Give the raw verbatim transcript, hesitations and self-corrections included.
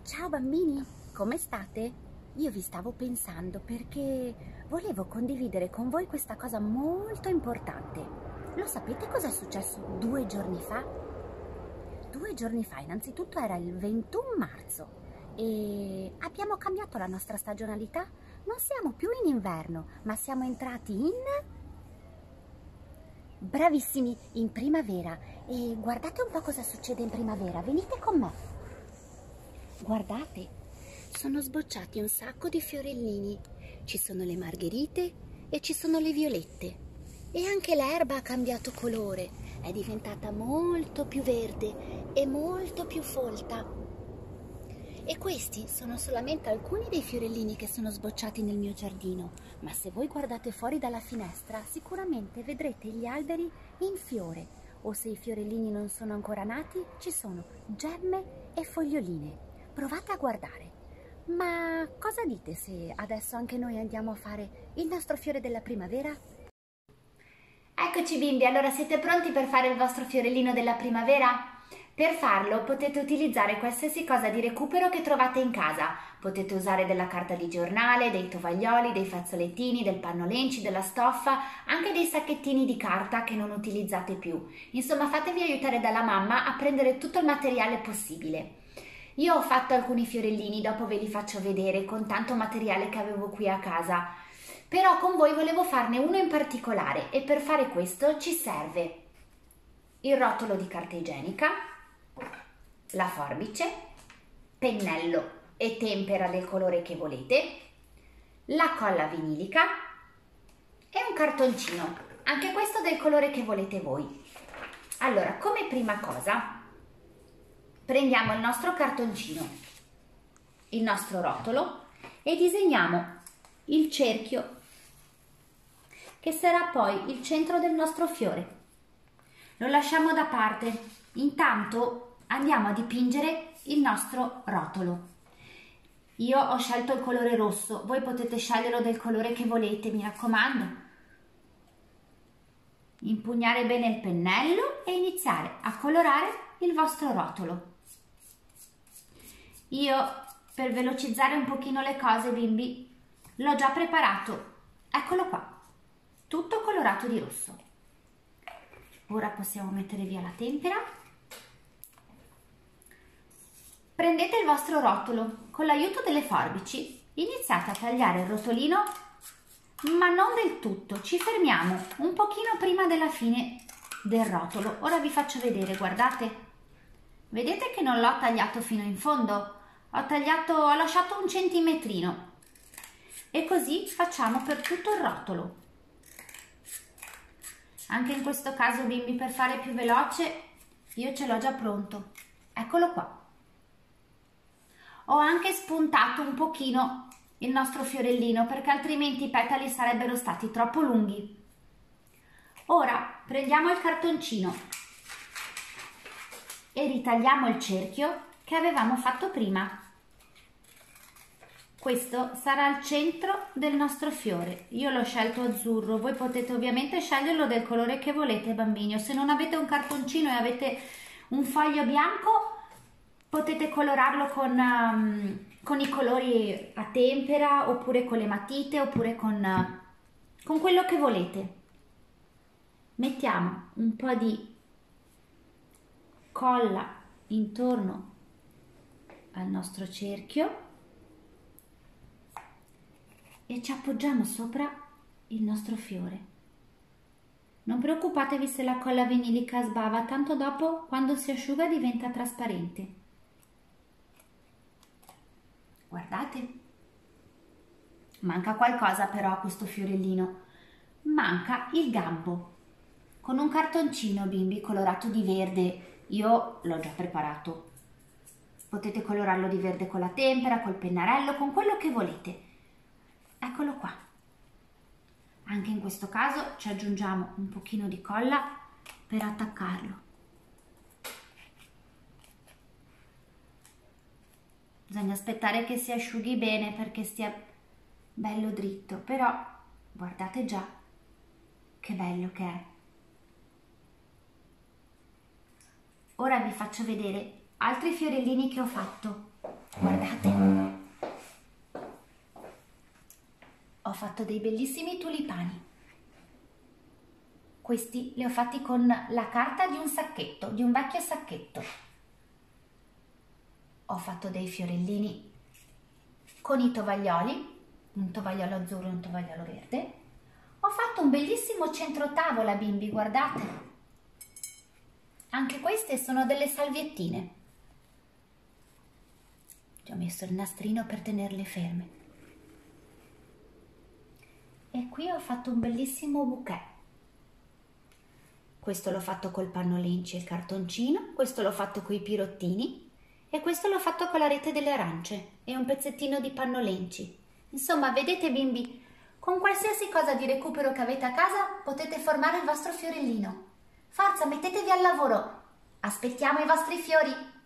Ciao bambini, come state? Io vi stavo pensando perché volevo condividere con voi questa cosa molto importante. Lo sapete cosa è successo due giorni fa? Due giorni fa, innanzitutto era il ventuno marzo e abbiamo cambiato la nostra stagionalità. Non siamo più in inverno, ma siamo entrati in... Bravissimi, in primavera. E guardate un po' cosa succede in primavera, venite con me. Guardate, sono sbocciati un sacco di fiorellini, ci sono le margherite e ci sono le violette e anche l'erba ha cambiato colore, è diventata molto più verde e molto più folta. E questi sono solamente alcuni dei fiorellini che sono sbocciati nel mio giardino, ma se voi guardate fuori dalla finestra sicuramente vedrete gli alberi in fiore, o se i fiorellini non sono ancora nati ci sono gemme e foglioline. Provate a guardare. Ma cosa dite se adesso anche noi andiamo a fare il nostro fiore della primavera? Eccoci bimbi, allora siete pronti per fare il vostro fiorellino della primavera? Per farlo potete utilizzare qualsiasi cosa di recupero che trovate in casa. Potete usare della carta di giornale, dei tovaglioli, dei fazzolettini, del pannolenci, della stoffa, anche dei sacchettini di carta che non utilizzate più. Insomma, fatevi aiutare dalla mamma a prendere tutto il materiale possibile. Io ho fatto alcuni fiorellini, dopo ve li faccio vedere con tanto materiale che avevo qui a casa, però con voi volevo farne uno in particolare e per fare questo ci serve il rotolo di carta igienica, la forbice, pennello e tempera del colore che volete, la colla vinilica e un cartoncino, anche questo del colore che volete voi. Allora, come prima cosa prendiamo il nostro cartoncino, il nostro rotolo e disegniamo il cerchio che sarà poi il centro del nostro fiore. Lo lasciamo da parte. Intanto andiamo a dipingere il nostro rotolo. Io ho scelto il colore rosso, voi potete sceglierlo del colore che volete, mi raccomando. Impugnare bene il pennello e iniziare a colorare il vostro rotolo. Io, per velocizzare un pochino le cose, bimbi, l'ho già preparato. Eccolo qua, tutto colorato di rosso. Ora possiamo mettere via la tempera. Prendete il vostro rotolo, con l'aiuto delle forbici iniziate a tagliare il rotolino, ma non del tutto, ci fermiamo un pochino prima della fine del rotolo. Ora vi faccio vedere, guardate. Vedete che non l'ho tagliato fino in fondo? Ho tagliato, ho lasciato un centimetrino e così facciamo per tutto il rotolo. Anche in questo caso, bimbi, per fare più veloce, io ce l'ho già pronto. Eccolo qua. Ho anche spuntato un pochino il nostro fiorellino perché altrimenti i petali sarebbero stati troppo lunghi. Ora prendiamo il cartoncino e ritagliamo il cerchio che avevamo fatto prima. Questo sarà il centro del nostro fiore. Io l'ho scelto azzurro, voi potete ovviamente sceglierlo del colore che volete, bambini, o se non avete un cartoncino e avete un foglio bianco potete colorarlo con, um, con i colori a tempera, oppure con le matite, oppure con, uh, con quello che volete. Mettiamo un po' di colla intorno al nostro cerchio e ci appoggiamo sopra il nostro fiore. Non preoccupatevi se la colla vinilica sbava, tanto dopo quando si asciuga diventa trasparente. Guardate, manca qualcosa però a questo fiorellino, manca il gambo. Con un cartoncino, bimbi, colorato di verde, io l'ho già preparato. Potete colorarlo di verde con la tempera, col pennarello, con quello che volete. Eccolo qua. Anche in questo caso ci aggiungiamo un pochino di colla per attaccarlo. Bisogna aspettare che si asciughi bene perché stia bello dritto, però guardate già che bello che è. Ora vi faccio vedere altri fiorellini che ho fatto. Guardate, ho fatto dei bellissimi tulipani. Questi li ho fatti con la carta di un sacchetto, di un vecchio sacchetto. Ho fatto dei fiorellini con i tovaglioli, un tovagliolo azzurro e un tovagliolo verde. Ho fatto un bellissimo centro tavola, bimbi, guardate. Anche queste sono delle salviettine. Ci ho messo il nastrino per tenerle ferme. E qui ho fatto un bellissimo bouquet. Questo l'ho fatto col pannolenci e il cartoncino, questo l'ho fatto con i pirottini e questo l'ho fatto con la rete delle arance e un pezzettino di pannolenci. Insomma, vedete bimbi, con qualsiasi cosa di recupero che avete a casa potete formare il vostro fiorellino. Forza, mettetevi al lavoro! Aspettiamo i vostri fiori!